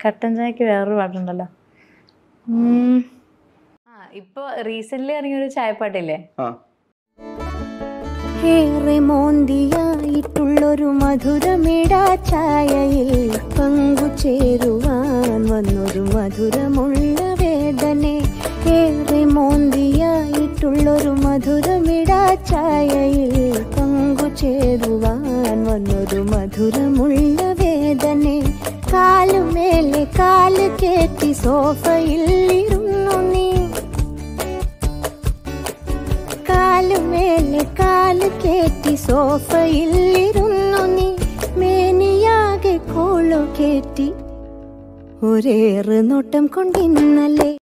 കട്ടൻ ചായക്ക് വേറൊരു പാട്ടുണ്ടല്ലോ. ഇപ്പൊ റീസെന്റ് ഇറങ്ങിയൊരു ചായപ്പാട്ടില്ലേ? ഏറെ മോന്തിയായിട്ടുള്ളൊരു മധുരമിടാ ചായയിൽ പങ്കുചേരുവാൻ വന്നൊരു മധുരമുള്ള വേദനെ. ഏറെ മോന്തിയായിട്ടുള്ളൊരു മധുരമിടാ ചായയിൽ പങ്കുചേരുവാൻ വന്നൊരു മധുരമുള്ള വേദനെ. കാലുമേലെ കാല് കേറ്റി സോഫയിൽ ഇരുന്നു നീ, കാലുമേലെ കാല് കേറ്റി സോഫയിൽ ഇരുന്നു നീ. മേനിയാകെ കോളു കേറ്റി ഒരേറ് നോട്ടം കൊണ്ടിന്നല്ലേ.